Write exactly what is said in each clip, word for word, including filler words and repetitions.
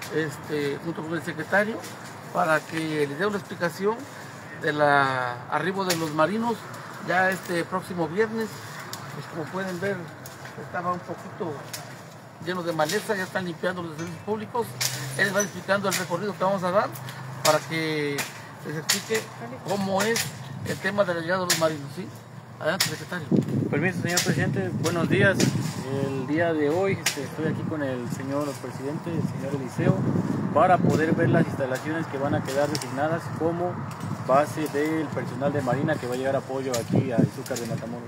este, junto con el secretario, para que le dé una explicación del arribo de los marinos ya este próximo viernes. Pues como pueden ver, estaba un poquito lleno de maleza, ya están limpiando los servicios públicos. Él va explicando el recorrido que vamos a dar para que les explique cómo es el tema de la llegada de los marinos, ¿sí? Adelante, secretario. Permiso, señor presidente. Buenos días. El día de hoy este, estoy aquí con el señor presidente, el señor Eliseo, para poder ver las instalaciones que van a quedar designadas como base del personal de Marina que va a llegar apoyo aquí a Izúcar de Matamoros.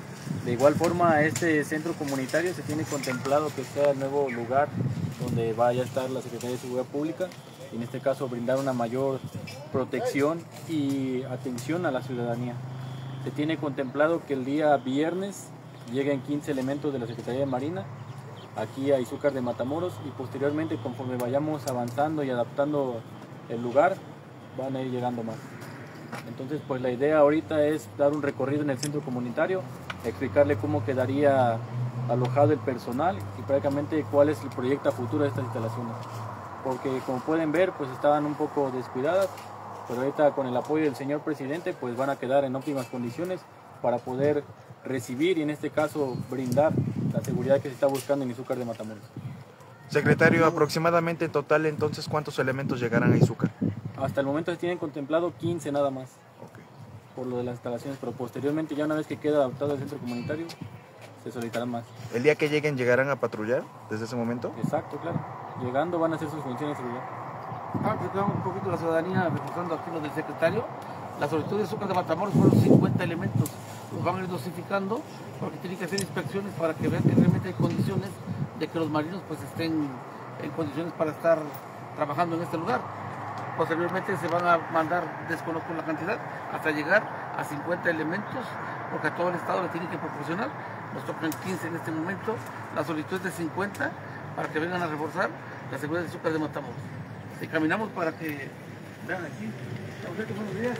De igual forma, este centro comunitario se tiene contemplado que sea el nuevo lugar donde vaya a estar la Secretaría de Seguridad Pública, y en este caso brindar una mayor protección y atención a la ciudadanía. Se tiene contemplado que el día viernes lleguen quince elementos de la Secretaría de Marina aquí a Izúcar de Matamoros, y posteriormente, conforme vayamos avanzando y adaptando el lugar, van a ir llegando más. Entonces, pues la idea ahorita es dar un recorrido en el centro comunitario, explicarle cómo quedaría alojado el personal y prácticamente cuál es el proyecto a futuro de estas instalaciones. Porque como pueden ver, pues estaban un poco descuidadas, pero ahorita con el apoyo del señor presidente pues van a quedar en óptimas condiciones para poder recibir y en este caso brindar la seguridad que se está buscando en Izúcar de Matamoros. Secretario, aproximadamente en total entonces, ¿cuántos elementos llegarán a Izúcar? Hasta el momento se tienen contemplado quince nada más, okay, por lo de las instalaciones, pero posteriormente, ya una vez que queda adaptado el centro comunitario, se solicitarán más. ¿El día que lleguen llegarán a patrullar desde ese momento? Exacto, claro. Llegando van a hacer sus funciones de seguridad. Ah, explicamos un poquito a la ciudadanía, reforzando aquí lo del secretario. La solicitud de Izúcar de Matamoros fueron cincuenta elementos. Los van a ir dosificando porque tienen que hacer inspecciones para que vean que realmente hay condiciones de que los marinos pues estén en condiciones para estar trabajando en este lugar. Posteriormente se van a mandar, desconozco la cantidad, hasta llegar a cincuenta elementos, porque a todo el estado le tienen que proporcionar. Nos tocan quince en este momento, la solicitud es de cincuenta para que vengan a reforzar la seguridad de Izúcar de Matamoros. Y caminamos para que vean aquí. Buenos días.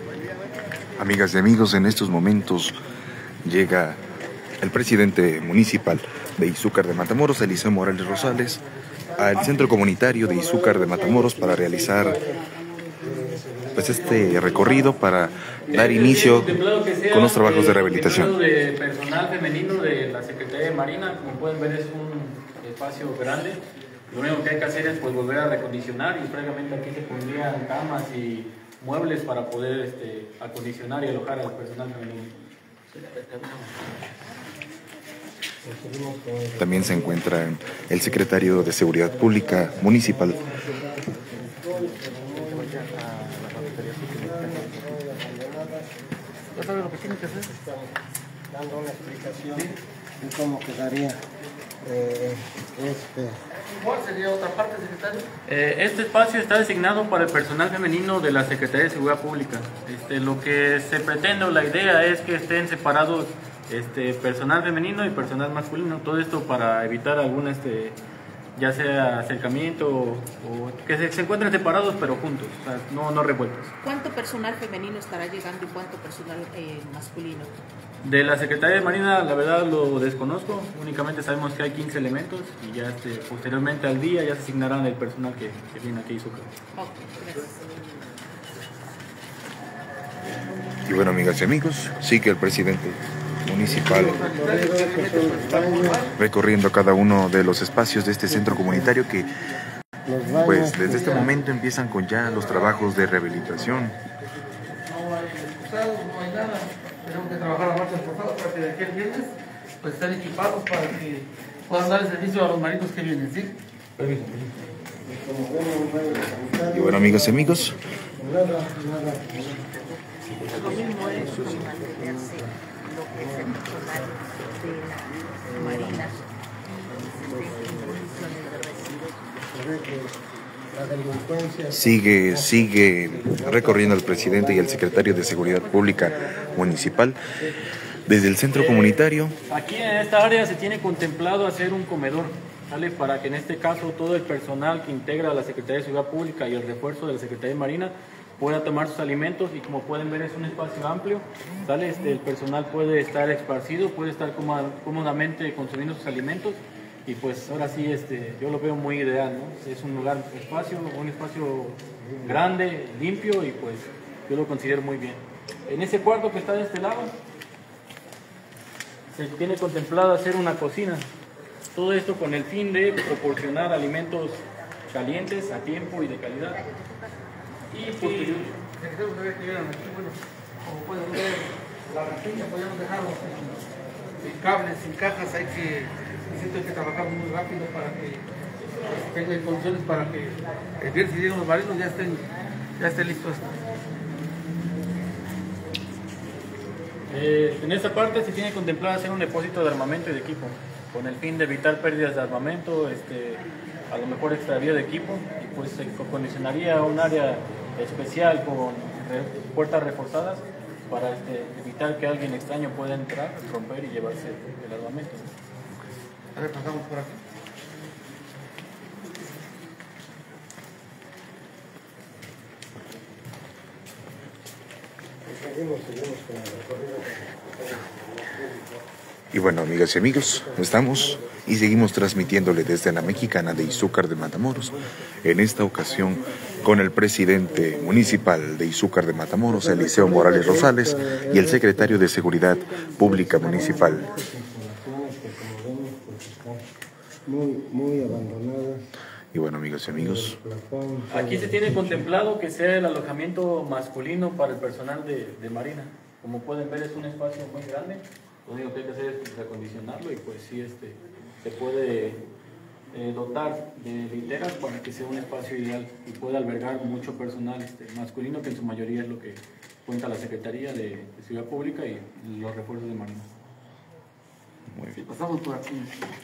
Amigas y amigos, en estos momentos llega el presidente municipal de Izúcar de Matamoros, Eliseo Morales Rosales, al centro comunitario de Izúcar de Matamoros para realizar pues este recorrido para dar inicio con los trabajos de rehabilitación. El de personal femenino de la Secretaría de Marina, como pueden ver, es un espacio grande. Lo único que hay que hacer es pues volver a recondicionar, y prácticamente aquí se pondrían camas y muebles para poder este, acondicionar y alojar al personal femenino. También se encuentra el secretario de Seguridad Pública Municipal. ¿Ya sabe lo que tiene que hacer? Dando una explicación de cómo quedaría eh, este. ¿Cuál sería otra parte, secretario? Eh, este espacio está designado para el personal femenino de la Secretaría de Seguridad Pública. Este, lo que se pretende o la idea es que estén separados este, personal femenino y personal masculino. Todo esto para evitar algún, este, ya sea acercamiento o, o que se, se encuentren separados pero juntos, o sea, no, no revueltos. ¿Cuánto personal femenino estará llegando y cuánto personal eh, masculino? De la Secretaría de Marina, la verdad lo desconozco, únicamente sabemos que hay quince elementos y ya este, posteriormente al día ya se asignarán el personal que, que viene aquí a Izúcar. Ok, gracias. Y bueno, amigas y amigos, sigue el presidente municipal recorriendo cada uno de los espacios de este centro comunitario que pues desde este momento empiezan con ya los trabajos de rehabilitación. No hay expulsados, no hay nada. Tenemos que trabajar a marchas forzadas para que de aquí al viernes pues estén equipados para que puedan dar el servicio a los marinos que vienen, ¿sí? Permiso, Y bueno, amigas y amigos, Lo mismo es como mantenerse lo que es el personal de la Marina en condiciones de residencia. sigue, sigue recorriendo el presidente y el secretario de Seguridad Pública Municipal desde el centro comunitario. Aquí en esta área se tiene contemplado hacer un comedor, ¿vale? Para que en este caso todo el personal que integra la Secretaría de Seguridad Pública y el refuerzo de la Secretaría de Marina pueda tomar sus alimentos, y como pueden ver es un espacio amplio, ¿sale? Este, el personal puede estar esparcido, puede estar cómodamente consumiendo sus alimentos, y pues ahora sí este, yo lo veo muy ideal, ¿no? Es un lugar, espacio, un espacio grande, limpio y pues yo lo considero muy bien. En ese cuarto que está de este lado se tiene contemplado hacer una cocina. Todo esto con el fin de proporcionar alimentos calientes a tiempo y de calidad. Y pues, Sí, secretario, una vez que llegan aquí, bueno, como pueden ver, la rapiña podemos dejarlo sin, sin cables, sin cajas, hay que, necesito que trabajar muy rápido para que pues, tengan condiciones para que el día si llegan los marinos ya estén, ya estén listos. Eh, en esta parte se tiene contemplado hacer un depósito de armamento y de equipo, con el fin de evitar pérdidas de armamento, este, a lo mejor extravío de equipo, y pues se acondicionaría un área especial con re, puertas reforzadas para este, evitar que alguien extraño pueda entrar, romper y llevarse el armamento. A ver, pasamos por aquí. Seguimos, seguimos con el recorrido. Y bueno, amigas y amigos, estamos y seguimos transmitiéndole desde la Mexicana de Izúcar de Matamoros, en esta ocasión con el presidente municipal de Izúcar de Matamoros, Eliseo Morales Rosales, y el secretario de Seguridad Pública Municipal. Muy, muy abandonadas. Y bueno, amigas y amigos, Aquí se tiene contemplado que sea el alojamiento masculino para el personal de, de Marina. Como pueden ver, es un espacio muy grande. Lo único que hay que hacer es pues, acondicionarlo y pues sí este, se puede eh, dotar de literas para que sea un espacio ideal y pueda albergar mucho personal este, masculino, que en su mayoría es lo que cuenta la Secretaría de, de Seguridad Pública y los refuerzos de Marina. muy bien. Pasamos por aquí.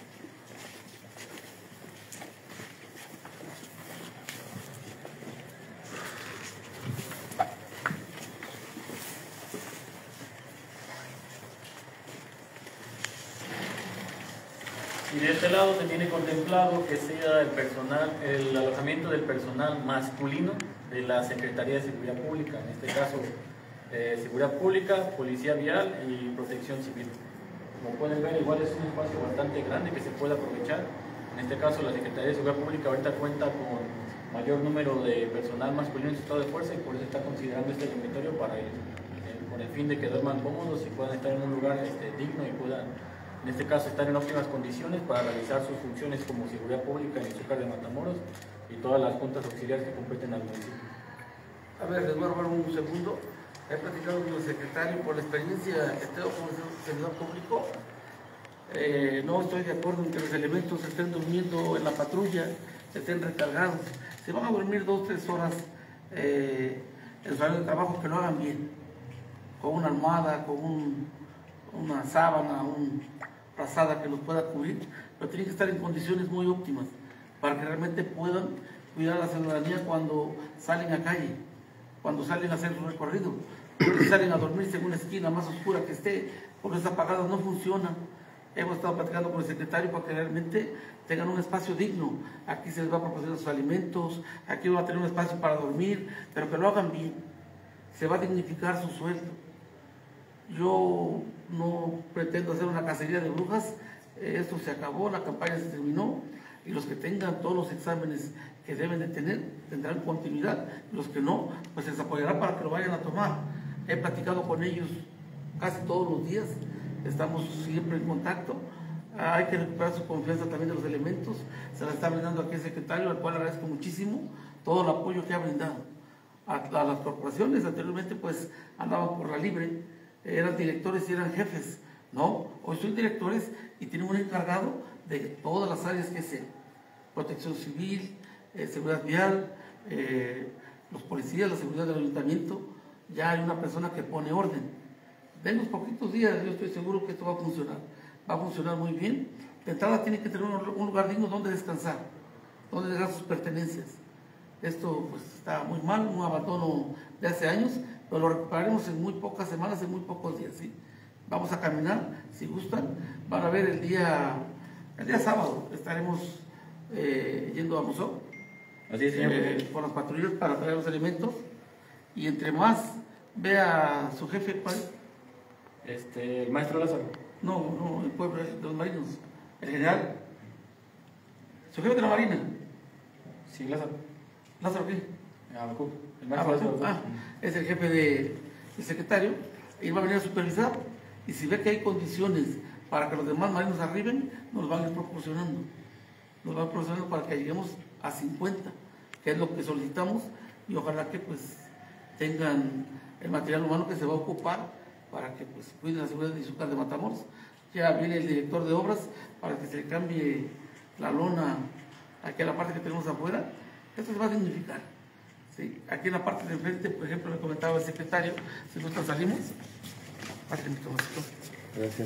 Y de este lado se tiene contemplado que sea el personal, el alojamiento del personal masculino de la Secretaría de Seguridad Pública, en este caso eh, Seguridad Pública, Policía Vial y Protección Civil. Como pueden ver, igual es un espacio bastante grande que se puede aprovechar. En este caso la Secretaría de Seguridad Pública ahorita cuenta con mayor número de personal masculino en su estado de fuerza y por eso está considerando este dormitorio para ellos, eh, con el fin de que duerman cómodos y puedan estar en un lugar este, digno y puedan, en este caso, estar en óptimas condiciones para realizar sus funciones como seguridad pública en Izúcar de Matamoros y todas las juntas auxiliares que competen al municipio. A ver, les voy a robar un segundo. He platicado con el secretario por la experiencia que tengo como servidor público. Eh, no estoy de acuerdo en que los elementos estén durmiendo en la patrulla, estén recargados. Si van a dormir dos o tres horas eh, en su área de trabajo, que lo hagan bien, con una almohada, con un, una sábana, una frazada que los pueda cubrir, pero tienen que estar en condiciones muy óptimas para que realmente puedan cuidar a la ciudadanía cuando salen a calle, cuando salen a hacer su recorrido. Si salen a dormirse en una esquina más oscura que esté, porque está apagada, no funciona. Hemos estado platicando con el secretario para que realmente tengan un espacio digno. Aquí se les va a proporcionar sus alimentos, aquí van a tener un espacio para dormir, pero que lo hagan bien. Se va a dignificar su sueldo. Yo no pretendo hacer una cacería de brujas, esto se acabó, la campaña se terminó y los que tengan todos los exámenes que deben de tener tendrán continuidad, los que no, pues se les apoyará para que lo vayan a tomar. He platicado con ellos casi todos los días, estamos siempre en contacto. Ah, hay que recuperar su confianza también de los elementos, se la está brindando aquí el secretario, al cual agradezco muchísimo todo el apoyo que ha brindado a, a las corporaciones. Anteriormente pues andaban por la libre, eran directores y eran jefes, no, hoy son directores y tienen un encargado de todas las áreas que sean, protección civil, eh, seguridad vial, eh, los policías, la seguridad del ayuntamiento. Ya hay una persona que pone orden. En unos poquitos días yo estoy seguro que esto va a funcionar, va a funcionar muy bien. De entrada tiene que tener un, un lugar digno donde descansar, donde dejar sus pertenencias. Esto pues está muy mal, un abandono de hace años, pero lo recuperaremos en muy pocas semanas, en muy pocos días, ¿sí? Vamos a caminar, si gustan, van a ver el día, el día sábado, estaremos eh, yendo a Mosó, Así es, señor. eh, con las patrullas para traer los alimentos, y entre más vea su jefe, ¿cuál? Este, el maestro Lázaro. No, no, el pueblo de los marinos, el general. ¿Su jefe de la Marina? Sí, Lázaro. ¿Lázaro qué? Abacú. El Ah, maestro Lázaro. ah, es el jefe de, de secretario, y va a venir a supervisar, y si ve que hay condiciones para que los demás marinos arriben, nos van a ir proporcionando, nos van proporcionando para que lleguemos a cincuenta, que es lo que solicitamos, y ojalá que pues tengan el material humano que se va a ocupar para que pues cuiden la seguridad de Izúcar de Matamoros. Ya viene el director de obras para que se le cambie la lona aquí a la parte que tenemos afuera. Esto se va a significar. ¿Sí? Aquí en la parte de enfrente, por ejemplo, me comentaba el secretario, si nosotros salimos. Gracias.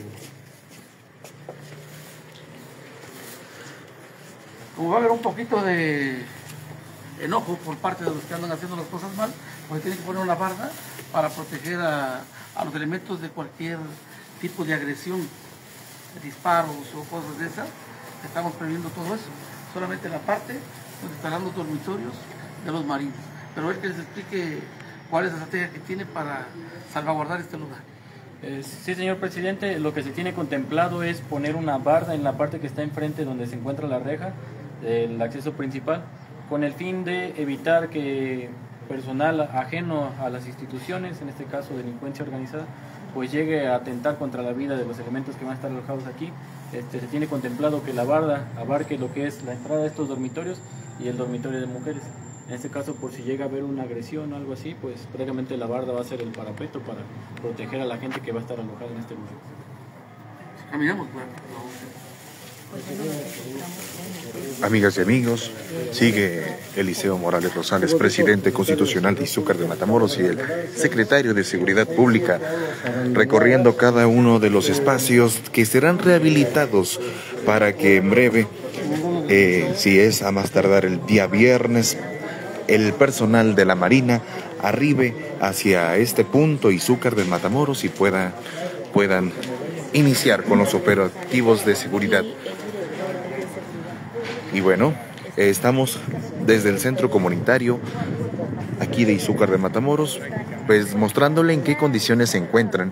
Como va a haber un poquito de enojo por parte de los que andan haciendo las cosas mal, pues tienen que poner una barda para proteger a, a los elementos de cualquier tipo de agresión, de disparos o cosas de esas. Estamos previendo todo eso, solamente en la parte donde estarán los dormitorios de los marinos. Pero él que les explique cuál es la estrategia que tiene para salvaguardar este lugar. Eh, sí, señor presidente, lo que se tiene contemplado es poner una barda en la parte que está enfrente donde se encuentra la reja, el acceso principal, con el fin de evitar que personal ajeno a las instituciones, en este caso delincuencia organizada, pues llegue a atentar contra la vida de los elementos que van a estar alojados aquí. Este, se tiene contemplado que la barda abarque lo que es la entrada de estos dormitorios y el dormitorio de mujeres. En este caso, por si llega a haber una agresión o algo así, pues prácticamente la barda va a ser el parapeto para proteger a la gente que va a estar alojada en este lugar. Caminamos, pues. Amigas y amigos, sigue Eliseo Morales Rosales, presidente constitucional de Izúcar de Matamoros, y el secretario de Seguridad Pública, recorriendo cada uno de los espacios que serán rehabilitados para que en breve, eh, si es a más tardar el día viernes, el personal de la Marina arribe hacia este punto, Izúcar de Matamoros, y pueda, puedan iniciar con los operativos de seguridad. Y bueno, eh, estamos desde el centro comunitario aquí de Izúcar de Matamoros, pues mostrándole en qué condiciones se encuentran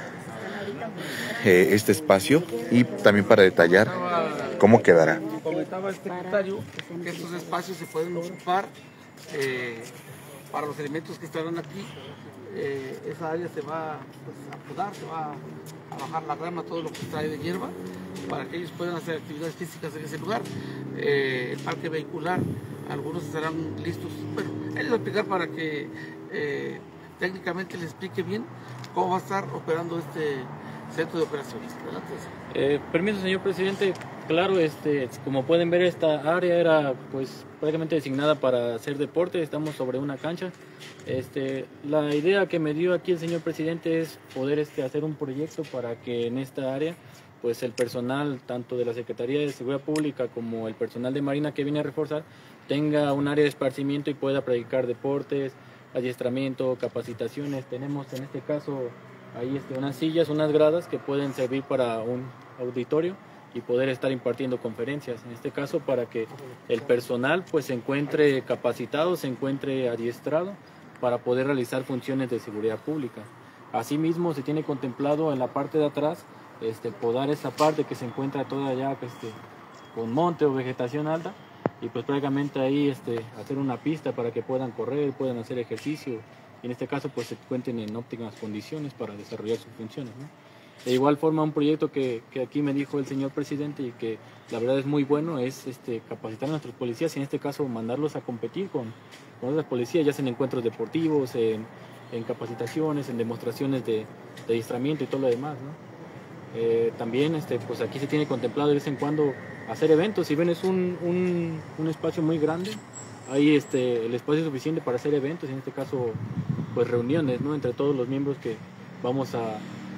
eh, este espacio y también para detallar cómo quedará. Comentaba el secretario que estos espacios se pueden ocupar eh, para los elementos que estarán aquí. Eh, esa área se va pues, a podar, se va a bajar la grama, todo lo que trae de hierba, para que ellos puedan hacer actividades físicas en ese lugar. Eh, el parque vehicular, algunos estarán listos. Bueno, él les va a explicar para que eh, técnicamente les explique bien cómo va a estar operando este centro de operaciones. Adelante. Eh, permiso, señor presidente. Claro, este, como pueden ver, esta área era pues prácticamente designada para hacer deporte. Estamos sobre una cancha. Este, la idea que me dio aquí el señor presidente es poder este, hacer un proyecto para que en esta área pues el personal tanto de la Secretaría de Seguridad Pública como el personal de Marina que viene a reforzar tenga un área de esparcimiento y pueda practicar deportes, adiestramiento, capacitaciones. Tenemos en este caso ahí este, unas sillas, unas gradas que pueden servir para un auditorio y poder estar impartiendo conferencias, en este caso para que el personal pues se encuentre capacitado, se encuentre adiestrado para poder realizar funciones de seguridad pública. Asimismo se tiene contemplado en la parte de atrás este, podar esa parte que se encuentra toda allá este, con monte o vegetación alta y pues prácticamente ahí este, hacer una pista para que puedan correr, puedan hacer ejercicio y en este caso pues se encuentren en óptimas condiciones para desarrollar sus funciones, ¿no? De igual forma, un proyecto que, que aquí me dijo el señor presidente y que la verdad es muy bueno es este, capacitar a nuestros policías y en este caso mandarlos a competir con, con otras policías, ya sea en encuentros deportivos, en, en capacitaciones, en demostraciones de, de adiestramiento y todo lo demás, ¿no? Eh, también este, pues aquí se tiene contemplado de vez en cuando hacer eventos. Si ven, es un, un, un espacio muy grande, hay este, el espacio es suficiente para hacer eventos, en este caso pues reuniones, ¿no? Entre todos los miembros que vamos a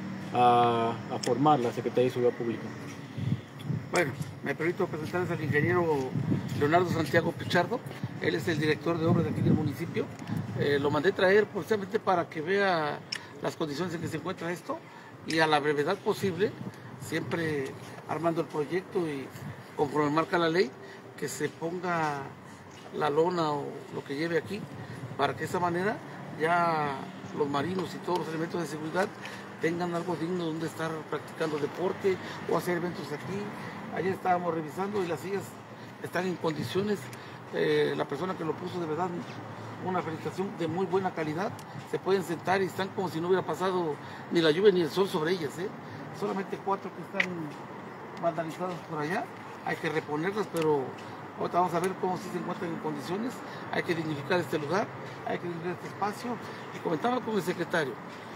A, a formar la Secretaría de Seguridad Pública. Bueno, me permito presentarles al ingeniero Leonardo Santiago Pichardo. Él es el director de obras de aquí del municipio. Eh, lo mandé traer precisamente para que vea las condiciones en que se encuentra esto y a la brevedad posible, siempre armando el proyecto y conforme marca la ley, que se ponga la lona o lo que lleve aquí, para que de esa manera ya los marinos y todos los elementos de seguridad tengan algo digno donde estar practicando deporte o hacer eventos aquí. Ayer estábamos revisando y las sillas están en condiciones, eh, la persona que lo puso de verdad una felicitación de muy buena calidad, se pueden sentar y están como si no hubiera pasado ni la lluvia ni el sol sobre ellas, ¿eh? Solamente cuatro que están vandalizadas por allá, hay que reponerlas, pero ahorita vamos a ver cómo sí se encuentran en condiciones, hay que dignificar este lugar, hay que dignificar este espacio, y comentaba con el secretario,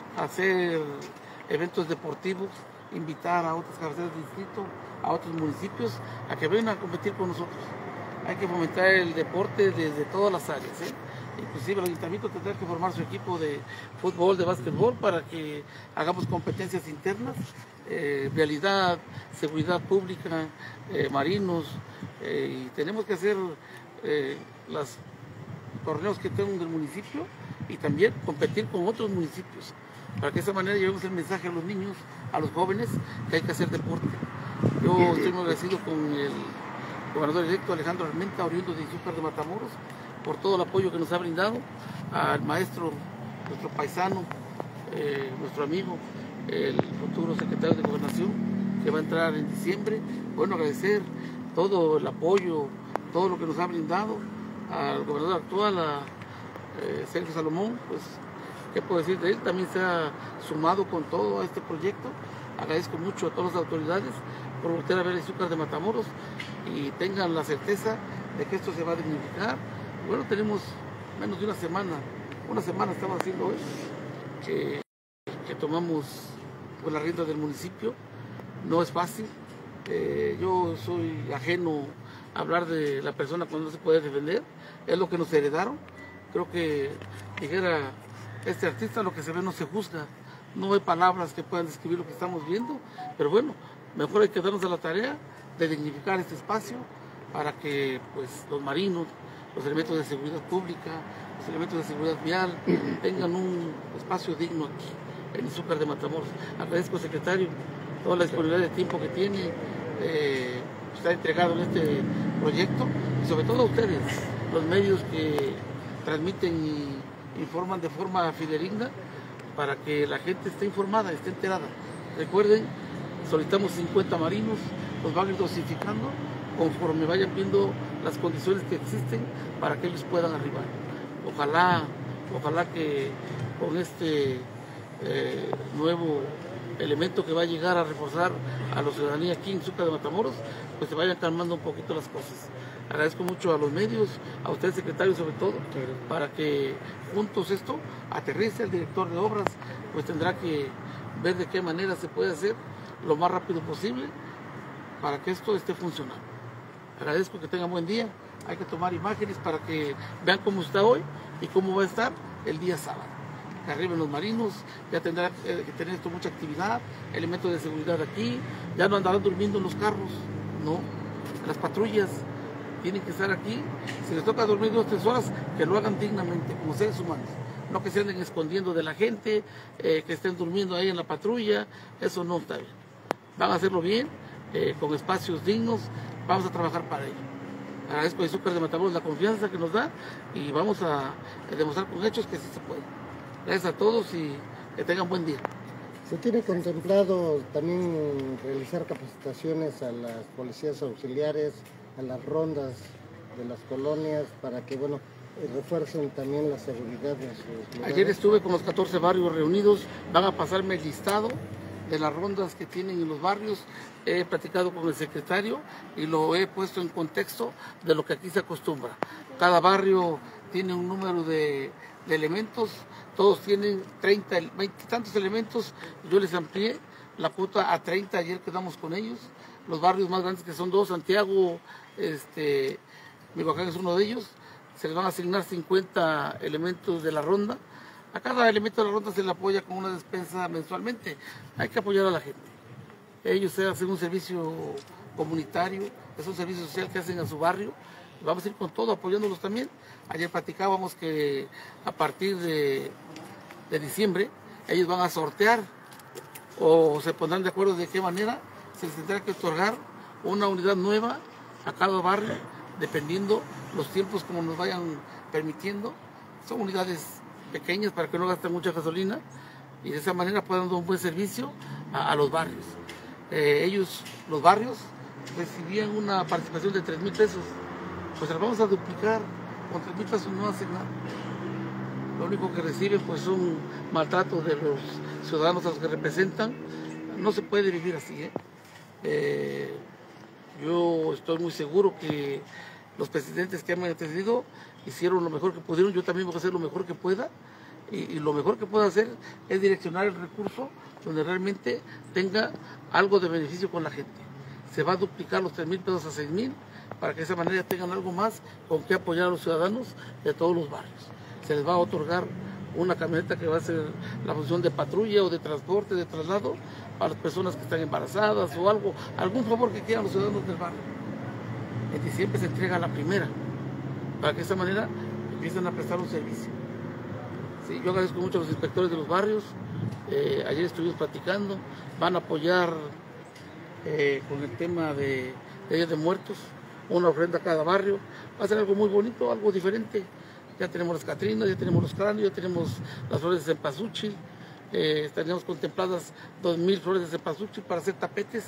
hacer eventos deportivos, invitar a otras cabeceras de distrito, a otros municipios, a que vengan a competir con nosotros. Hay que fomentar el deporte desde todas las áreas, ¿eh? Inclusive el ayuntamiento tendrá que formar su equipo de fútbol, de básquetbol, para que hagamos competencias internas, eh, vialidad, seguridad pública, eh, marinos, eh, y tenemos que hacer eh, los torneos que tengan del municipio y también competir con otros municipios, para que de esa manera llevemos el mensaje a los niños, a los jóvenes, que hay que hacer deporte. Yo estoy muy agradecido con el gobernador electo Alejandro Armenta, oriundo de Izúcar de Matamoros, por todo el apoyo que nos ha brindado, al maestro, nuestro paisano, eh, nuestro amigo, el futuro secretario de Gobernación, que va a entrar en diciembre. Bueno, agradecer todo el apoyo, todo lo que nos ha brindado al gobernador actual, a eh, Sergio Salomón, pues, ¿qué puedo decir de él? También se ha sumado con todo a este proyecto. Agradezco mucho a todas las autoridades por volver a ver Izúcar de Matamoros y tengan la certeza de que esto se va a dignificar. Bueno, tenemos menos de una semana, una semana estamos haciendo hoy, que, que tomamos pues, la rienda del municipio. No es fácil, eh, yo soy ajeno a hablar de la persona cuando no se puede defender, es lo que nos heredaron. Creo que dijera este artista, lo que se ve no se juzga, no hay palabras que puedan describir lo que estamos viendo, pero bueno, mejor hay que darnos a la tarea de dignificar este espacio para que pues, los marinos, los elementos de seguridad pública, los elementos de seguridad vial tengan un espacio digno aquí en Izúcar de Matamoros. Agradezco al secretario toda la disponibilidad de tiempo que tiene, eh, está entregado en este proyecto, y sobre todo a ustedes, los medios que transmiten y informan de forma fidedigna para que la gente esté informada, esté enterada. Recuerden, solicitamos cincuenta marinos, los van a ir dosificando conforme vayan viendo las condiciones que existen para que ellos puedan arribar. Ojalá, ojalá que con este eh, nuevo elemento que va a llegar a reforzar a la ciudadanía aquí en Izúcar de Matamoros, pues se vayan calmando un poquito las cosas. Agradezco mucho a los medios, a usted secretario sobre todo, para que juntos esto aterrice. El director de obras pues tendrá que ver de qué manera se puede hacer lo más rápido posible para que esto esté funcionando. Agradezco que tengan buen día, hay que tomar imágenes para que vean cómo está hoy y cómo va a estar el día sábado. Que arriben los marinos, ya tendrá que tener esto mucha actividad, elementos de seguridad aquí, ya no andarán durmiendo en los carros, no, las patrullas tienen que estar aquí, si les toca dormir dos o tres horas, que lo hagan dignamente, como seres humanos, no que se anden escondiendo de la gente, eh, que estén durmiendo ahí en la patrulla, eso no está bien. Van a hacerlo bien, eh, con espacios dignos, vamos a trabajar para ello. Agradezco a Izúcar de Matamoros la confianza que nos da y vamos a demostrar con hechos que sí se puede. Gracias a todos y que tengan buen día. ¿Se tiene contemplado también realizar capacitaciones a las policías auxiliares, a las rondas de las colonias, para que, bueno, refuercen también la seguridad de sus lugares? Ayer estuve con los catorce barrios reunidos, van a pasarme el listado de las rondas que tienen en los barrios. He platicado con el secretario y lo he puesto en contexto de lo que aquí se acostumbra. Cada barrio tiene un número de, de elementos, todos tienen treinta, veinte tantos elementos. Yo les amplié la cuota a treinta, ayer quedamos con ellos. Los barrios más grandes, que son dos, Santiago, este, Michoacán es uno de ellos, se les van a asignar cincuenta elementos de la ronda. A cada elemento de la ronda se le apoya con una despensa mensualmente. Hay que apoyar a la gente. Ellos hacen un servicio comunitario, es un servicio social que hacen a su barrio. Vamos a ir con todo apoyándolos también. Ayer platicábamos que a partir de, de diciembre ellos van a sortear o se pondrán de acuerdo de qué manera se les tendrá que otorgar una unidad nueva a cada barrio, dependiendo los tiempos como nos vayan permitiendo. Son unidades pequeñas para que no gasten mucha gasolina y de esa manera puedan dar un buen servicio a, a los barrios. Eh, ellos, los barrios, recibían una participación de tres mil pesos, pues la vamos a duplicar, con tres mil pesos no hacen nada. Lo único que reciben pues un maltrato de los ciudadanos a los que representan. No se puede vivir así, ¿eh? Eh, yo estoy muy seguro que los presidentes que han antecedido hicieron lo mejor que pudieron. Yo también voy a hacer lo mejor que pueda, y, y lo mejor que puedo hacer es direccionar el recurso donde realmente tenga algo de beneficio con la gente. Se va a duplicar los tres mil pesos a seis mil para que de esa manera tengan algo más con que apoyar a los ciudadanos de todos los barrios. Se les va a otorgar una camioneta que va a ser la función de patrulla o de transporte, de traslado para las personas que están embarazadas o algo, algún favor que quieran los ciudadanos del barrio. En diciembre se entrega la primera, para que de esa manera empiecen a prestar un servicio. Sí, yo agradezco mucho a los inspectores de los barrios. Eh, ayer estuvimos platicando, van a apoyar eh, con el tema de, de Día de Muertos, una ofrenda a cada barrio. Va a ser algo muy bonito, algo diferente. Ya tenemos las catrinas, ya tenemos los cráneos, ya tenemos las flores de cempasúchil. Eh, tenemos contempladas dos mil flores de cempasúchil para hacer tapetes.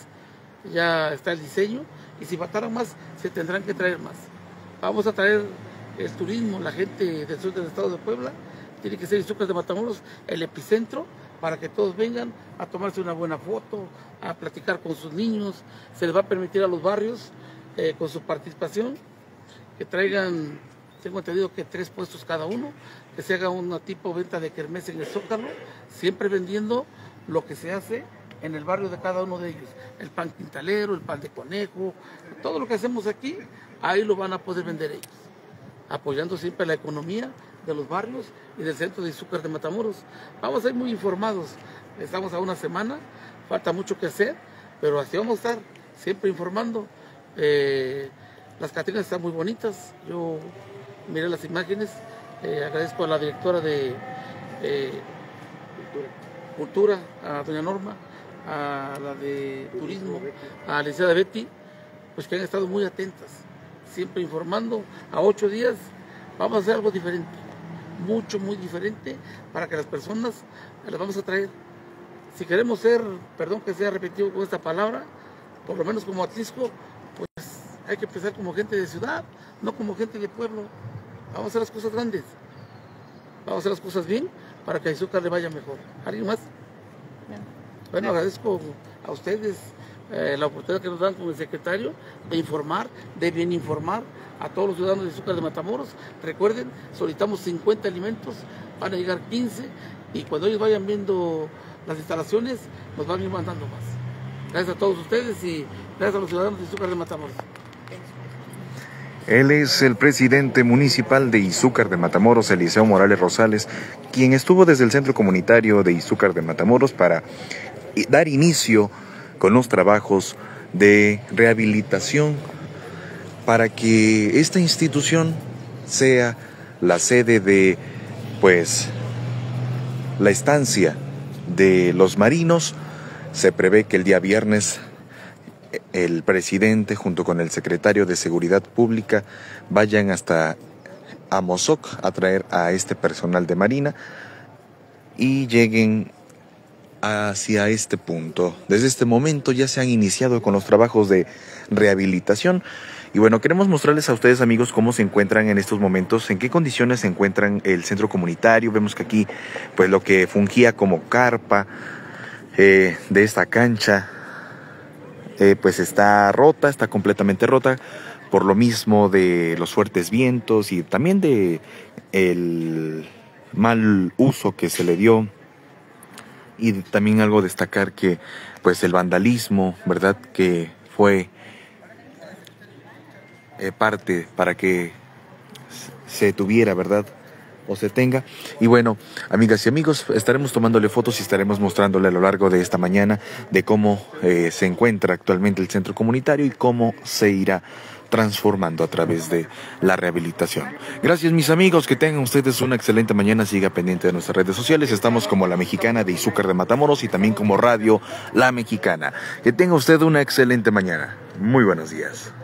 Ya está el diseño, y si faltaran más, se tendrán que traer más. Vamos a traer el turismo, la gente del sur del estado de Puebla. Tiene que ser Izúcar de Matamoros el epicentro para que todos vengan a tomarse una buena foto, a platicar con sus niños. Se les va a permitir a los barrios, eh, con su participación, que traigan, tengo entendido que tres puestos cada uno, que se haga una tipo venta de kermés en el Zócalo, siempre vendiendo lo que se hace en el barrio de cada uno de ellos. El pan quintalero, el pan de conejo, todo lo que hacemos aquí, ahí lo van a poder vender ellos, apoyando siempre la economía de los barrios y del centro de Izúcar de Matamoros. Vamos a ir muy informados, estamos a una semana, falta mucho que hacer, pero así vamos a estar, siempre informando. Eh, las catrinas están muy bonitas, yo miré las imágenes, eh, agradezco a la directora de eh, Cultura, a doña Norma, a la de Turismo, a la licenciada Betty, pues que han estado muy atentas, siempre informando. A ocho días vamos a hacer algo diferente, mucho, muy diferente, para que las personas las vamos a traer. Si queremos ser, perdón que sea repetido con esta palabra, por lo menos como Atlisco, pues hay que empezar como gente de ciudad, no como gente de pueblo. Vamos a hacer las cosas grandes, vamos a hacer las cosas bien, para que a Izúcar le vaya mejor. ¿Alguien más? Bueno, agradezco a ustedes eh, la oportunidad que nos dan con el secretario de informar, de bien informar a todos los ciudadanos de Izúcar de Matamoros. Recuerden, solicitamos cincuenta alimentos, van a llegar quince, y cuando ellos vayan viendo las instalaciones, nos van a ir mandando más. Gracias a todos ustedes y gracias a los ciudadanos de Izúcar de Matamoros. Él es el presidente municipal de Izúcar de Matamoros, Eliseo Morales Rosales, quien estuvo desde el centro comunitario de Izúcar de Matamoros para dar inicio con los trabajos de rehabilitación para que esta institución sea la sede de, pues, la estancia de los marinos. Se prevé que el día viernes el presidente junto con el secretario de Seguridad Pública vayan hasta Amozoc a traer a este personal de Marina y lleguen hacia este punto. Desde este momento ya se han iniciado con los trabajos de rehabilitación. Y bueno, queremos mostrarles a ustedes, amigos, cómo se encuentran en estos momentos, en qué condiciones se encuentran el centro comunitario. Vemos que aquí, pues lo que fungía como carpa eh, de esta cancha, eh, pues está rota, está completamente rota, por lo mismo de los fuertes vientos y también de el mal uso que se le dio. Y también algo destacar que, pues el vandalismo, ¿verdad?, que fue eh, parte para que se tuviera, ¿verdad?, o se tenga. Y bueno, amigas y amigos, estaremos tomándole fotos y estaremos mostrándole a lo largo de esta mañana de cómo eh, se encuentra actualmente el centro comunitario y cómo se irá transformando a través de la rehabilitación. Gracias, mis amigos, que tengan ustedes una excelente mañana. Siga pendiente de nuestras redes sociales. Estamos como La Mexicana de Izúcar de Matamoros y también como Radio La Mexicana. Que tenga usted una excelente mañana. Muy buenos días.